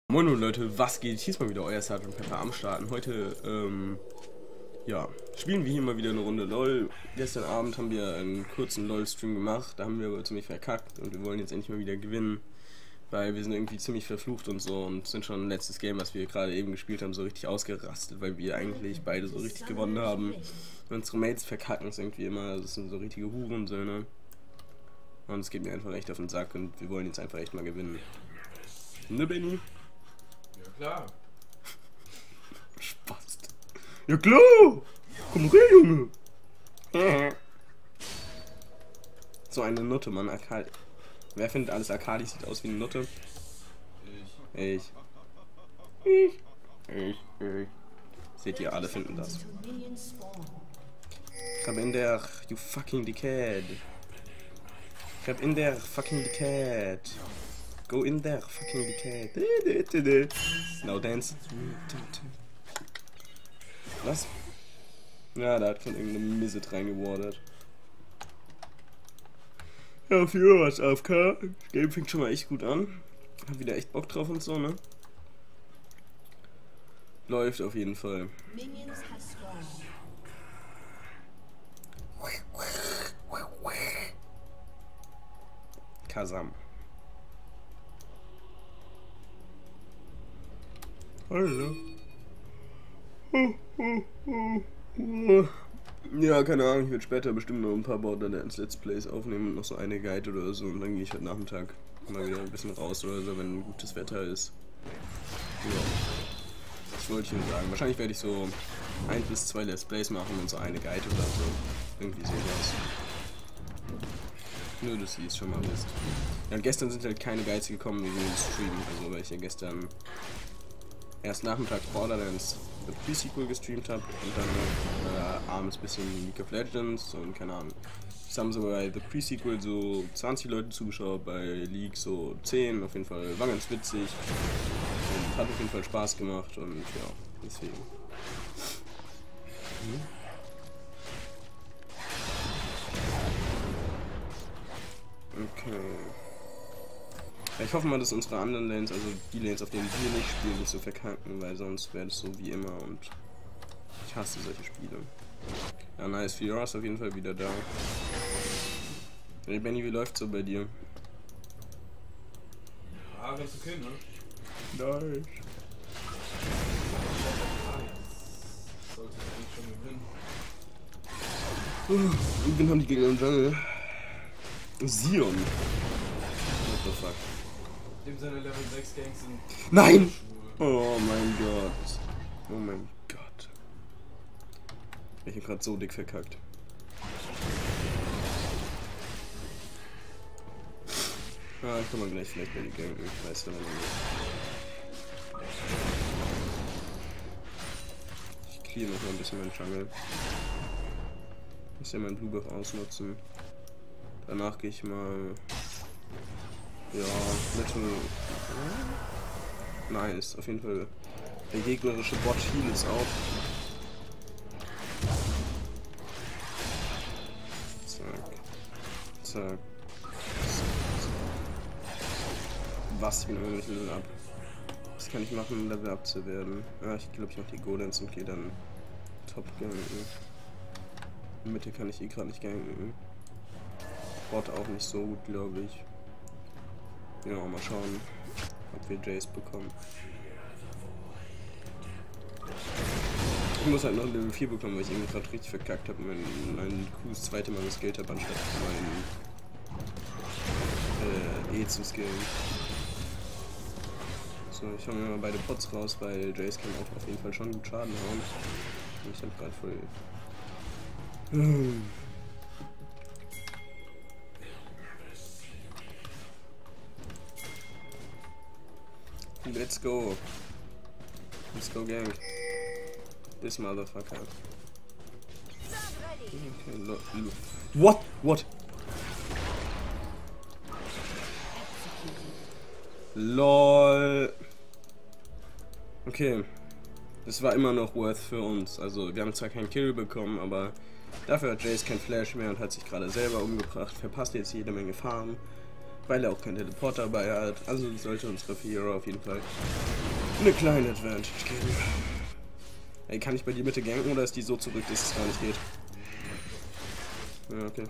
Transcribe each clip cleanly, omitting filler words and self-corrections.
Moin Leute, was geht? Hier ist mal wieder euer Sergeant Pepper am Starten. Heute, ja, spielen wir hier mal wieder eine Runde LOL. Gestern Abend haben wir einen kurzen LOL-Stream gemacht, da haben wir aber ziemlich verkackt und wir wollen jetzt endlich mal wieder gewinnen, weil wir sind irgendwie ziemlich verflucht und so und sind schon letztes Game, was wir gerade eben gespielt haben, so richtig ausgerastet, weil wir eigentlich beide so richtig gewonnen haben. Unsere Mates verkacken es irgendwie immer, das sind so richtige Hurensöhne. Und es geht mir einfach echt auf den Sack und wir wollen jetzt einfach echt mal gewinnen. Ne, Benny? Ja klar. Spaß. Ja klar! Komm her, Junge! So eine Nutte, Mann. Akali. Wer findet alles Akali sieht aus wie eine Nutte? Ich. Seht ihr, alle finden das. Ich hab in der... You fucking dickhead. Ich hab in der fucking dickhead. Go in there, fucking dickhead. Now dance. Was? Ja, da hat von irgendeine Misset reingewardet. Ja, für was AFK. Das Game fängt schon mal echt gut an. Hab wieder echt Bock drauf und so, ne? Läuft auf jeden Fall. Kasam. Hallo. Ja, keine Ahnung, ich werde später bestimmt noch ein paar Borderlands Let's Plays aufnehmen und noch so eine Guide oder so und dann gehe ich heute Nachmittag mal wieder ein bisschen raus oder so, wenn gutes Wetter ist. Ja. Das wollte ich nur sagen. Wahrscheinlich werde ich so 1 bis 2 Let's Plays machen und so eine Guide oder so. Irgendwie sowas. Nur, dass sie es schon mal wisst. Ja, und gestern sind halt keine Guides gekommen wegen dem Stream, also weil ich ja gestern erst nachmittags Borderlands The Pre-Sequel gestreamt habe und dann abends ein bisschen League of Legends und keine Ahnung. Es haben so bei The Pre-Sequel so 20 Leute zugeschaut, bei League so 10, auf jeden Fall war ganz witzig und hat auf jeden Fall Spaß gemacht und ja, deswegen. Okay. Ich hoffe mal, dass unsere anderen Lanes, also die Lanes, auf denen wir nicht spielen, nicht so verkacken, weil sonst wäre das so wie immer und ich hasse solche Spiele. Ja, nice. Fiora ist auf jeden Fall wieder da. Hey Benny, wie läuft's so bei dir? Ja, ganz okay, ne? Nice. Sollte eigentlich schon gewinnen. Und wen haben die Gegner im Jungle? Sion. What the fuck? Dem seine Level 6 Gangs sind. Nein! Schwul. Oh mein Gott. Oh mein Gott. Ich hab grad so dick verkackt. Ah, ich kann mal gleich vielleicht bei die ganken. Weißt du, wenn ich clear noch mal ein bisschen meinen Jungle. Ich muss ja meinen Blue Buff ausnutzen. Danach gehe ich mal. Ja, Mittel. Nice, auf jeden Fall. Der gegnerische Bot heal ist auch. Zack. Zack. Was, ich bin irgendwie Level ab. Was kann ich machen, um Level up zu werden? Ah, ich glaube, ich mache die Golems und gehe dann top ganken. In Mitte kann ich gerade nicht ganken. Bot auch nicht so gut, glaube ich. Ja, mal schauen, ob wir Jace bekommen. Ich muss halt noch Level 4 bekommen, weil ich irgendwie gerade richtig verkackt habe und meinen Q das zweite Mal geskillt habe, anstatt meinen E zu skillen. So, ich hole mir mal beide Pots raus, weil Jace kann auch auf jeden Fall schon gut Schaden hauen. Und ich hab gerade voll... Let's go. Let's go, gang. This motherfucker. Okay, what? What? LOL. Okay. Das war immer noch worth für uns. Also, wir haben zwar keinen Kill bekommen, aber dafür hat Jace kein Flash mehr und hat sich gerade selber umgebracht. Verpasst jetzt jede Menge Farm. weil er auch keinen Teleporter dabei hat. Also sollte unsere Fiora auf jeden Fall eine kleine Advantage geben. Ey, kann ich bei dir bitte ganken oder ist die so zurück, dass es gar nicht geht? Ja, okay.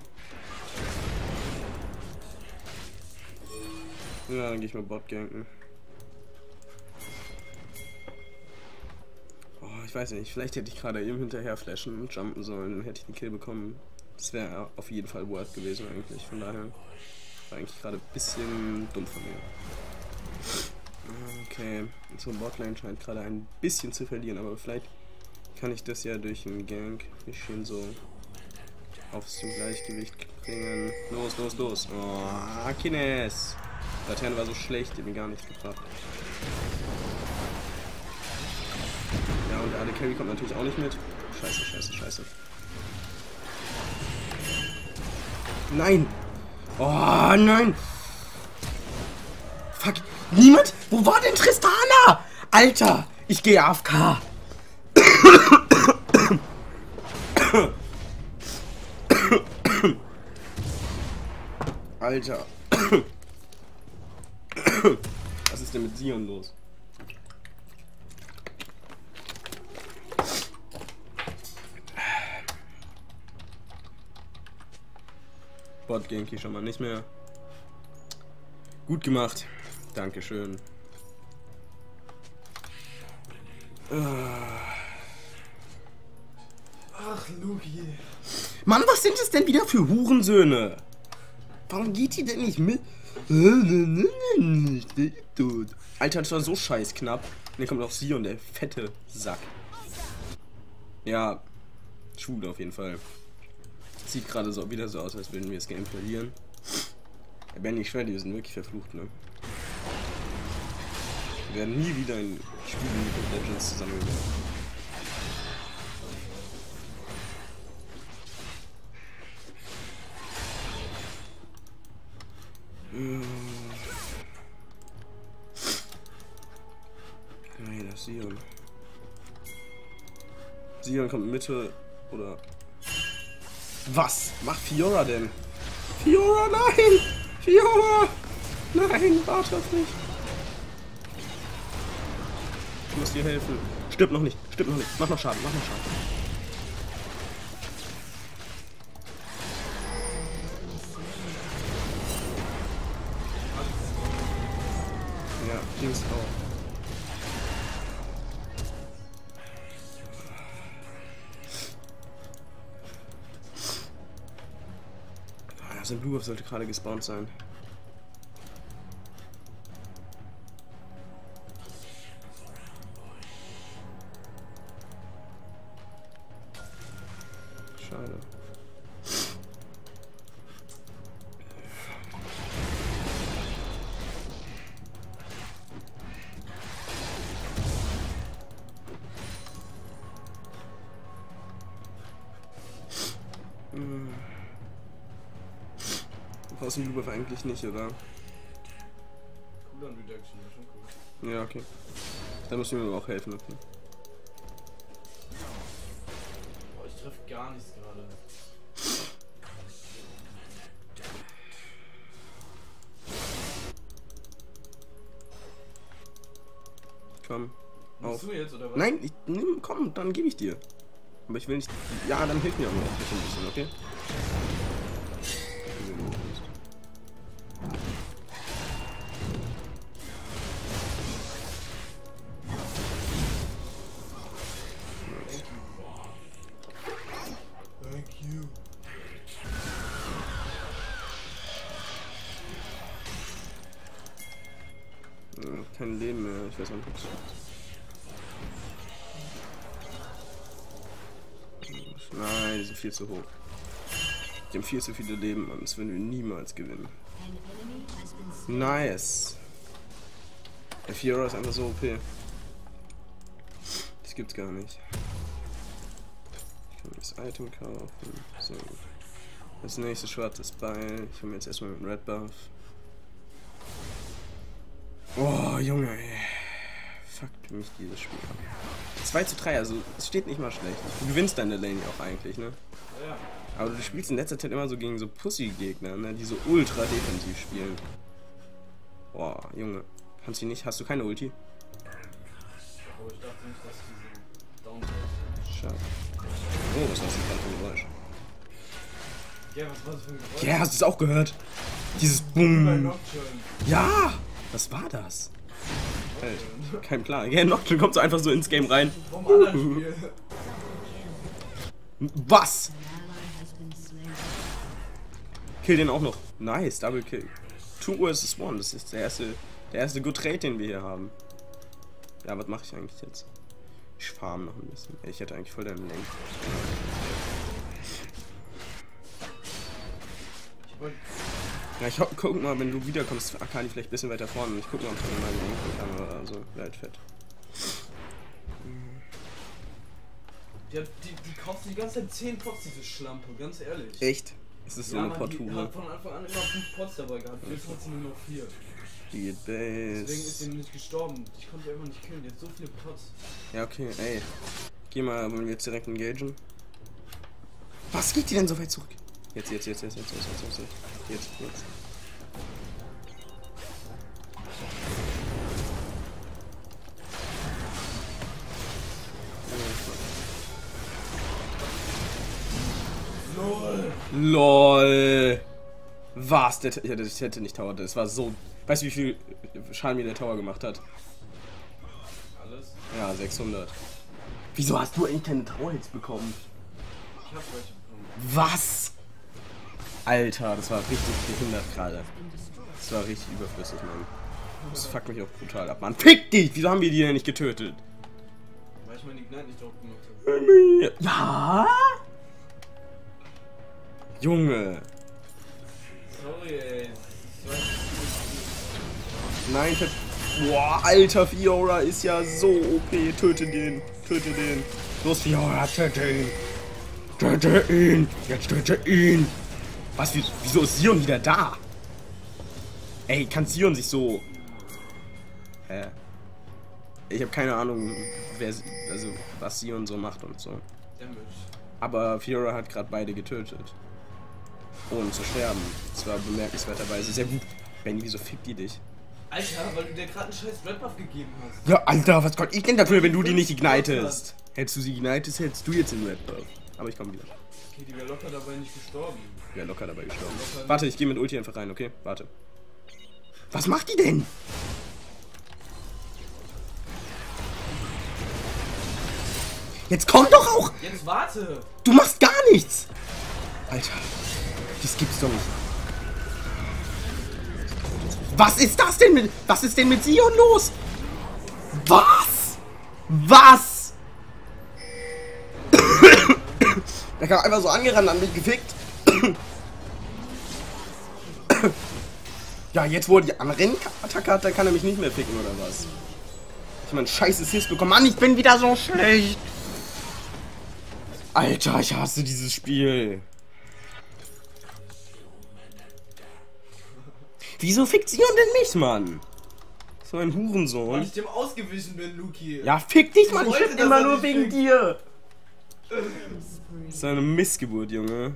Ja, dann gehe ich mal Bot ganken. Oh, ich weiß nicht, vielleicht hätte ich gerade eben hinterher flashen und jumpen sollen, dann hätte ich den Kill bekommen. Das wäre auf jeden Fall worth gewesen eigentlich, von daher war eigentlich gerade ein bisschen dumm von mir. Okay, unsere Botlane scheint gerade ein bisschen zu verlieren, aber vielleicht kann ich das ja durch einen Gank nicht schön so aufs Gleichgewicht bringen. Los, los, los. Oh, Kines. Laterne war so schlecht, die hat mir gar nichts gebracht. Ja, und der AD Carry kommt natürlich auch nicht mit. Scheiße, scheiße, scheiße. Nein! Oh, nein! Fuck! Niemand? Wo war denn Tristana? Alter! Ich gehe AFK! Alter! Was ist denn mit Sion los? Bot Genki schon mal nicht mehr. Gut gemacht. Dankeschön. Ach, Luki. Mann, was sind das denn wieder für Hurensöhne? Warum geht die denn nicht mit? Alter, das war so scheiß knapp. Und hier kommt auch Sion, der fette Sack. Ja, Schule auf jeden Fall. Sieht gerade so wieder so aus, als würden wir das Game verlieren. Benny, ich schwöre, die sind wirklich verflucht, ne? Wir werden nie wieder ein Spiel mit League of Legends zusammengekommen. Nein, das ist Sion. Sion kommt Mitte oder. Was macht Fiora denn? Fiora, nein! Fiora! Nein, warte auf mich! Ich muss dir helfen. Stirb noch nicht, stirb noch nicht. Mach noch Schaden, mach noch Schaden. Ja, Jinx auch. Sein Blue Buff sollte gerade gespawnt sein. Schade. Aus dem Blue Buff eigentlich nicht, oder? Cooldown Reduction, das ist schon cool. Ja, okay. Da muss ich mir auch helfen, okay. Boah, ich treffe gar nichts gerade. Komm. Auf. Machst du jetzt, oder was? Nein, komm, dann gebe ich dir. Aber ich will nicht. Ja, dann hilf mir auch noch ein bisschen, okay? Kein Leben mehr, ich weiß auch nicht. Nein, die sind viel zu hoch. Die haben viel zu viele Leben, Mann. Das werden wir niemals gewinnen. Nice. Der Fiora ist einfach so OP. Das gibt's gar nicht. Ich kann das Item kaufen. So. Das nächste schwarzes Beil. Ich hole mir jetzt erstmal mit dem Red Buff. Oh, Junge, ey. Fuck mich dieses Spiel. 2:3, also es steht nicht mal schlecht. Du gewinnst deine Lane auch eigentlich, ne? Ja. Aber du spielst in letzter Zeit immer so gegen so Pussy-Gegner, ne? Die so ultra defensiv spielen. Boah, Junge. Kannst du nicht? Hast du keine Ulti? Aber ich dachte nicht, dass diese down ist. Schade. Oh, was war das denn gerade für ein Geräusch? Ja, was war das für ein Geräusch? Ja, hast du es auch gehört? Dieses Bei Boom. Nocturne. Ja! Was war das? Kein Plan. Ja, Nocturne kommt so einfach so ins Game rein. Vom anderen Spiel. Was? Kill den auch noch. Nice, Double Kill. 2 vs 1. Das ist der erste Good Trade, den wir hier haben. Ja, was mache ich eigentlich jetzt? Ich farm noch ein bisschen. Ich hätte eigentlich voll deinen Lane. Ja, ich guck mal, wenn du wiederkommst, Akali vielleicht ein bisschen weiter vorne. Und ich guck mal, ob ich in meinen Lane kann oder so. Wäre halt fett. Die kostet die ganze Zeit 10 Pots, diese Schlampe, ganz ehrlich. Echt? Ist das so ja, eine Mann, die Porture? hat von Anfang an immer 5 Pots dabei gehabt. Jetzt hat sie nur noch 4. Die Deswegen ist Base. sie nicht gestorben. Ich konnte sie einfach nicht killen. Jetzt so viele Pots. Ja, okay, ey. Geh mal, wollen wir jetzt direkt engagen? Was geht die denn so weit zurück? Jetzt. LOL. Was? Ja, das hätte nicht Tower. Das war so. Weißt du, wie viel Schaden mir der Tower gemacht hat? Alles? Ja, 600. Wieso hast du eigentlich keine Tower-Hits bekommen? Ich hab welche bekommen. Was? Alter, das war richtig behindert gerade. Das war richtig überflüssig, Mann. Das fuckt mich auch brutal ab, Mann. Fick dich! Wieso haben wir die denn nicht getötet? Weil ich meine Ignite nicht drauf gemacht habe. Ja? Junge. Sorry, ey. Nein, boah, alter, Fiora ist ja so OP. Töte den. Los, Fiora, töte ihn. Töte ihn. Jetzt töte ihn. Was, wieso ist Sion wieder da? Ey, kann Sion sich so... Hä? Ich habe keine Ahnung, was Sion so macht und so. Damage. Aber Fiora hat gerade beide getötet. Ohne zu sterben. Das war bemerkenswerterweise sehr gut. Benny, wieso fickt die dich? Alter, weil du dir gerade einen scheiß Red Buff gegeben hast. Ja, Alter, was konnte ich denn dafür, wenn du die nicht ignitest? Hättest du sie ignitest, hättest du jetzt den Red Buff. Aber ich komme wieder. Okay, die wäre locker dabei nicht gestorben. Wäre locker dabei gestorben. Locker Warte, ich gehe mit Ulti einfach rein, okay? Warte. Was macht die denn? Jetzt komm doch auch! Jetzt warte! Du machst gar nichts! Alter, das gibt's doch nicht. Was ist das denn mit... Was ist denn mit Sion los? Was? Was? Der kam einfach so angerannt, an mich gefickt. Ja, jetzt wo er die Rennen-Attacke hat, dann kann er mich nicht mehr ficken, oder was? Ich mein scheiß Assist bekommen. Mann, ich bin wieder so schlecht. Alter, ich hasse dieses Spiel. Wieso fickt Sion denn mich, Mann? So ein Hurensohn. Weil ich dem ausgewichen bin, Luki. Ja, fick dich, Mann. Ich wollte fick das immer ja nur nicht wegen ficken. dir. Das ist eine Missgeburt, Junge.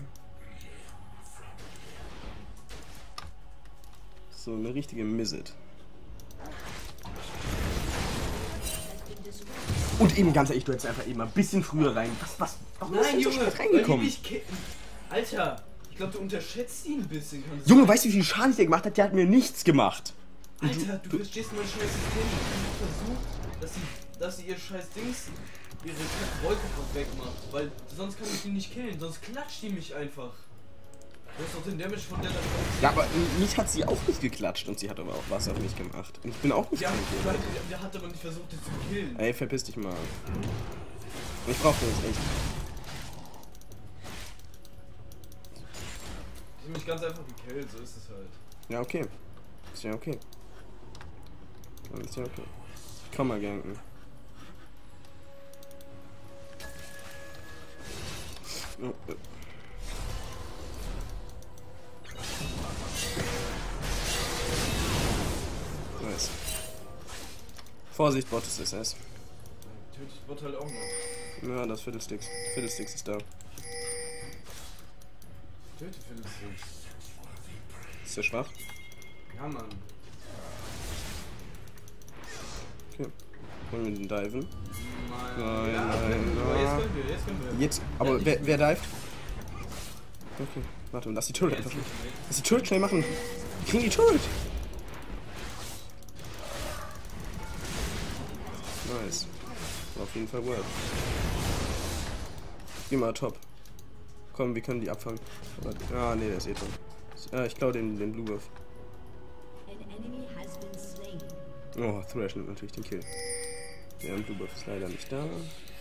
So eine richtige Misset. Und eben ganz ehrlich, du hättest einfach eben ein bisschen früher rein. Warum bist Nein, du so Junge, spät reingekommen? Alter, ich glaube, du unterschätzt ihn ein bisschen. Kann das Junge, sein? weißt du, wie viel Schaden ich dir gemacht hat? Der hat mir nichts gemacht. Alter, du verstehst mein scheiß System. Ich hab versucht, dass sie ihr scheiß Dings, ihre Wolke wegmacht. Weil sonst kann ich die nicht killen, sonst klatscht die mich einfach. Du hast doch den Damage von der da drauf. Ja, aber mich hat sie auch nicht geklatscht und sie hat aber auch was auf mich gemacht. Und ich bin auch nicht Ja, krank. der hat aber nicht versucht, die zu killen. Ey, verpiss dich mal. Ich brauch das echt. Ich hab mich ganz einfach gekillt, so ist es halt. Ja, okay. Ist ja okay. Ist ja okay. Ich komm mal ganken. Oh. Nice. Vorsicht, Bot ist SS. Tötet Bot halt auch noch. Ja, das Fiddlesticks. Fiddlesticks ist da. Tötet Fiddlesticks. Ist der schwach? Ja, Mann. Okay. Wollen wir den diven? Nein, Nein, aber jetzt können wir. Jetzt, aber Ja, wer dived? Okay, warte, lass die Turret einfach schnell. Lass die Turret schnell machen. Wir kriegen die Turret. Nice. War auf jeden Fall worth. Geh mal top. Komm, wir können die abfangen. Ah, nee, der ist eh tot. Ich glaube den Blue Buff. Oh, Thrash nimmt natürlich den Kill. Der Blue Buff ist leider nicht da.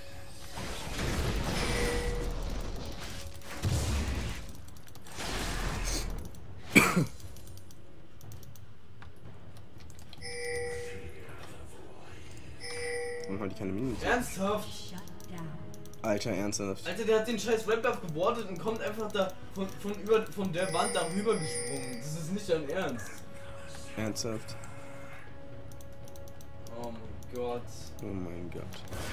Warum haben die keine Minen? Ernsthaft? Alter, ernsthaft. Alter, der hat den scheiß Rap-Buff gewordet und kommt einfach da von der Wand da rüber gesprungen. Das ist nicht dein Ernst. Ernsthaft. Oh mein Gott. Oh mein Gott.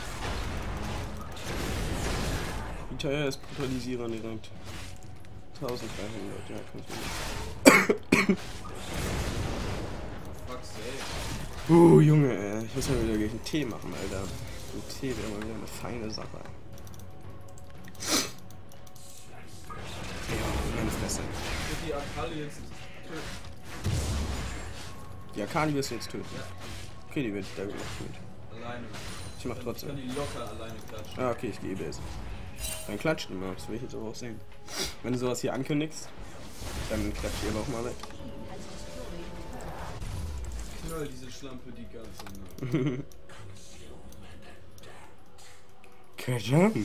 Wie teuer ist Brutalisierer direkt? 1300, ja, kann ich Fuck sake. Junge, ey. Ich muss mal wieder gleich einen Tee machen, Alter. Ein Tee wäre mal wieder eine feine Sache. Ja, meine Fresse. Wird die Akali jetzt töten? Die Akali wirst du jetzt töten. Ja. Okay, die werde ich da gemacht. Alleine. Ich mach trotzdem. Ich kann die locker alleine klatschen. Ah, okay, ich gehe Base. Dann klatscht immer, das will ich jetzt aber auch sehen. Wenn du sowas hier ankündigst, dann klatscht ihr aber auch mal weg. Knall diese Schlampe die ganze Nacht. Kajam.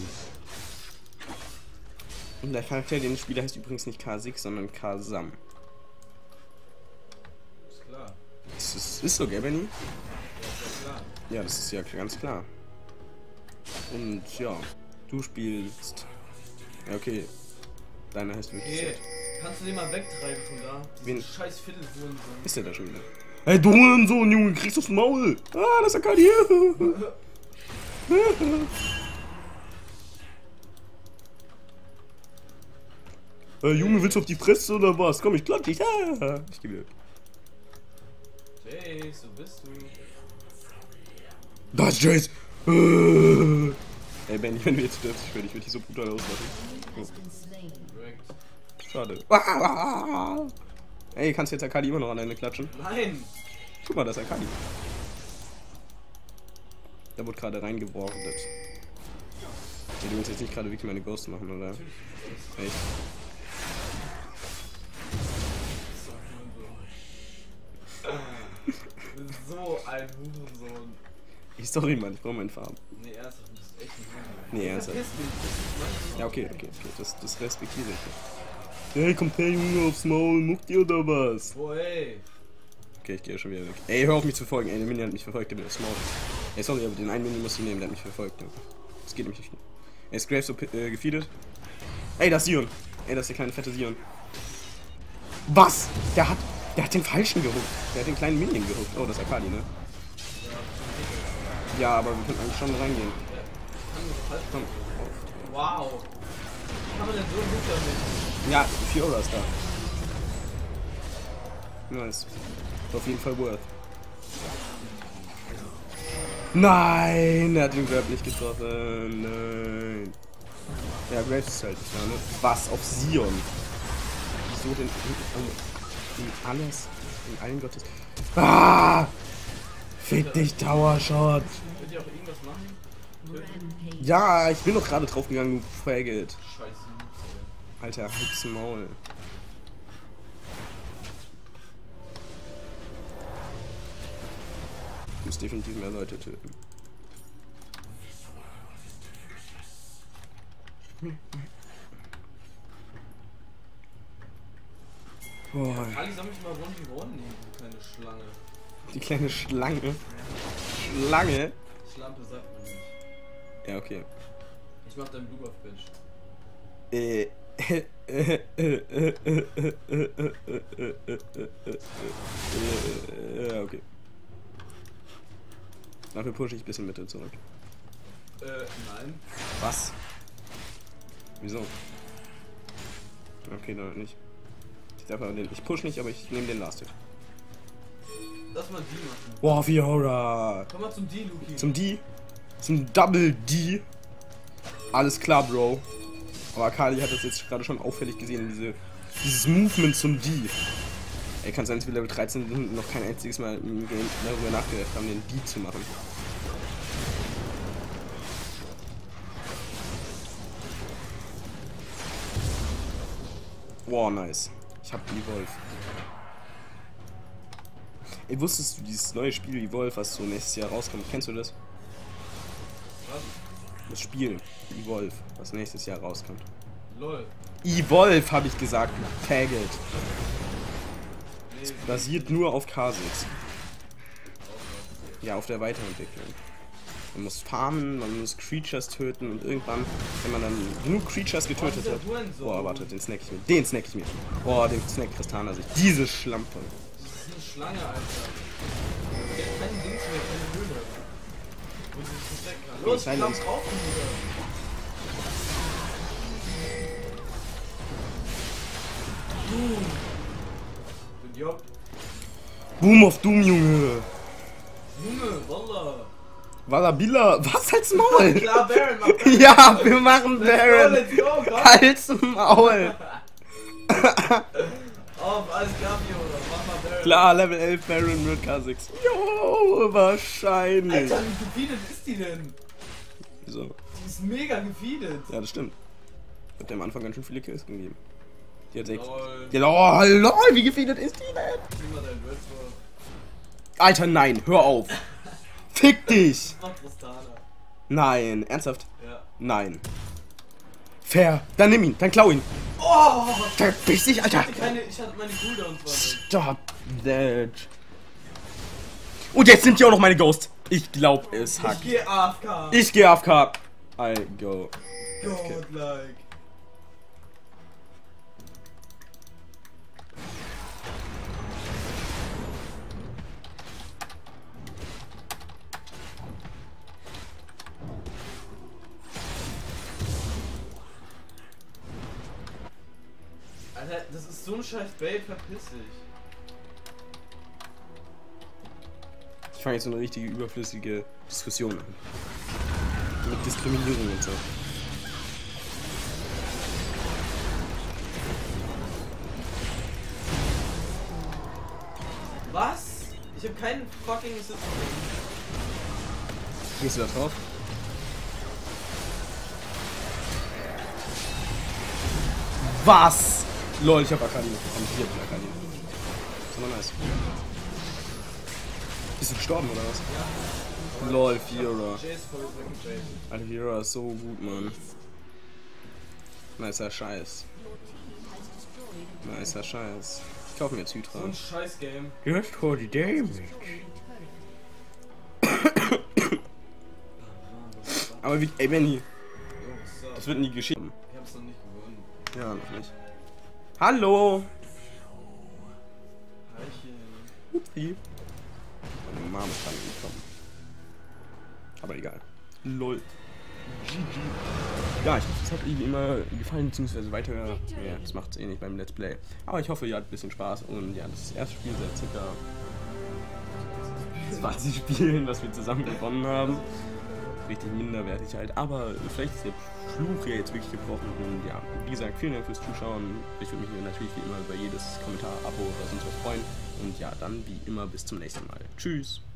Und der Charakter, den ich spiele, heißt übrigens nicht K6, sondern Kasam. Ist klar. Das ist so, gell, Benny? Ja, ist ja klar. Ja, das ist ja ganz klar. Und ja, du spielst. Ja, okay. Deiner heißt wirklich. Okay, kannst du den mal wegtreiben von da? Wen? Diesen scheiß Viertelhurensohn. Ist der da schon wieder? Hey, du Hurensohn, Junge, kriegst du aufs Maul! Ah, das ist ja hier! Junge, willst du auf die Fresse oder was? Komm, ich klatsch dich. Ah, ich geh wieder. Jace, so bist du. Das ist Jace! Ey, Benny, wenn du jetzt stirbst, ich würde dich so brutal auslachen. Oh. Schade. Ey, kannst du jetzt Akali immer noch an Ende klatschen? Nein! Guck mal, das ist Akali. Der wurde gerade reingeworfen. Ja, du willst jetzt nicht gerade wirklich meine Ghost machen, oder? Echt? So ein Hurensohn. Sorry, Mann, ich brauche meinen Farben. Nee, ernsthaft, du bist echt ein Hurensohn. Nee, ernsthaft. Verpiss dich. Ja, okay, das respektiere ich. Hey, kommt der Junge aufs Maul, muckt ihr oder was? Boah, ey. Okay, ich gehe schon wieder weg. Ey, hör auf mich zu verfolgen. Ey, der Minion hat mich verfolgt, der will aufs Maul. Ey, sorry, aber den einen Minion musst du nehmen, der hat mich verfolgt. Das geht nämlich nicht. Ey, ist Graves so gefeedet? Ey, das ist Sion. Ey, das ist der kleine fette Sion. Was? Der hat den falschen gehuckt. Der hat den kleinen Minion gehuckt. Oh, das ist Akali, ne? Ja, aber wir können eigentlich schon reingehen. Komm. Wow. Wie kann man denn so gut damit? Ja, Fiora ist da. Nice. Ist auf jeden Fall worth. Nein, er hat den Grab nicht getroffen. Nein. Ja, Graves ist halt nicht da, ne? Was? Auf Sion? Wieso denn? In alles? In allen Gottes... Ah! Fick dich, Tower Shot! Könnt ihr auch irgendwas machen? Ja, ich bin doch gerade drauf gegangen, du Faggot. Scheiße. Alter, halt's Maul. Ich muss definitiv mehr Leute töten. Boah, Ali, soll mich mal 1v1 nehmen, du kleine Schlange. die kleine Schlange. Schlange? Schlampe sagt man nicht. Ja, okay. Ich mach deinen Blue Buff Bitch. Ja, okay. Dafür pushe ich ein bisschen Mitte zurück. Nein. Was? Wieso? Okay, dann nicht. Ich push nicht, aber ich nehme den Last Hit. lass mal die machen. Boah, Fiora. Komm mal zum D, Luki. Zum D? Zum Double D? Alles klar, Bro. Aber Akali hat das jetzt gerade schon auffällig gesehen, dieses Movement zum D. Ey, kann sein, dass wir Level 13 sind und noch kein einziges Mal im Game darüber nachgedacht haben, den D zu machen. Wow, nice. Ich hab Evolve. Ey, wusstest du, dieses neue Spiel Evolve, was so nächstes Jahr rauskommt, kennst du das? Was? Das Spiel Evolve, was nächstes Jahr rauskommt. LOL. Evolve, habe ich gesagt, Faggot. Nee, Basiert nur auf K6. Ja, auf der Weiterentwicklung. Man muss farmen, man muss Creatures töten und irgendwann, wenn man dann genug Creatures getötet hat. Boah, warte, den snack ich mir. Den snack ich mir. Boah, den snack Tristana sich. Diese Schlampe. das ist eine Schlange, Alter. Der hat kein Dings mehr, keine Höhle. Wo sie sich verstecken kann. Los, Silence. komm drauf, Bruder. Idiot. Boom of Doom, Junge. Junge, Wallah. Wallabilla. Was, halt's Maul? Klar, Baron, mach Baron. Ja, wir machen Baron. Let's go, komm. Halt's Maul. Auf, alles klar, Fiora. Mach mal Baron. Klar, Level 11 Baron mit K6. Jo, wahrscheinlich. Alter, wie gefeedet ist die denn? Wieso? Die ist mega gefeedet. Ja, das stimmt. Hat der am Anfang ganz schön viele Kills gegeben. Die hat 6. Lol. Ja, lol, wie gefeedet ist die denn? Nimm mal dein Redword. Alter, nein, hör auf. Fick dich. Mach Tristana. Nein, ernsthaft? Ja. Nein. Fair. Dann nimm ihn, dann klau ihn. Oh! Verpiss dich, Alter. Ich hatte meine Cooldowns war weg. Stop that. Und jetzt nimmt ihr auch noch meine Ghost. Ich glaub, es Ich hackt. geh AFK. Ich gehe AFK. I go. Godlike. Alter, das ist so ein scheiß Bait, verpiss dich. Ich fange jetzt so eine richtige überflüssige Diskussion an. Mit Diskriminierung und so. Was? Ich hab keinen fucking Assist. Gehst du da drauf? Was? Lol, ich hab Akali noch bekommen. Ich hab Akali. Das ist aber nice. Bist du gestorben oder was? Ja. Lol, Fiora. Alter, Fiora ist so gut, Mann. Nicer Scheiß. Nicer Scheiß. Ich kaufe mir jetzt Hydra. So ein scheiß Game. Just for the damage. Aber wie, ey Benny, Yo, what's up? das wird nie geschehen. Ich hab's noch nicht gewonnen. Ja, noch nicht. Hallo! Heichen. Upsi. Meine Mama ist dran gekommen. Aber egal. LOL. GG. Ja, ich hoffe, es hat Ihnen immer gefallen, beziehungsweise weiter. Ja, das macht es eh nicht beim Let's Play. Aber ich hoffe, ihr hattet ein bisschen Spaß und ja, das ist das erste Spiel seit circa 20 Spielen, was wir zusammen gewonnen haben. Richtig minderwertig halt, aber vielleicht ist der Fluch ja jetzt wirklich gebrochen und ja, wie gesagt, vielen Dank fürs Zuschauen. Ich würde mich natürlich wie immer über jedes Kommentar, Abo oder sonst was freuen und ja, dann wie immer bis zum nächsten Mal. Tschüss!